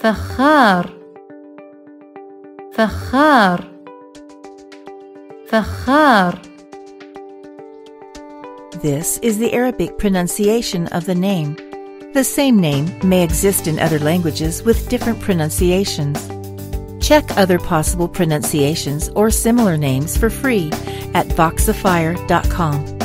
فخار فخار فخار. This is the Arabic pronunciation of the name. The same name may exist in other languages with different pronunciations. Check other possible pronunciations or similar names for free at Voxifier.com.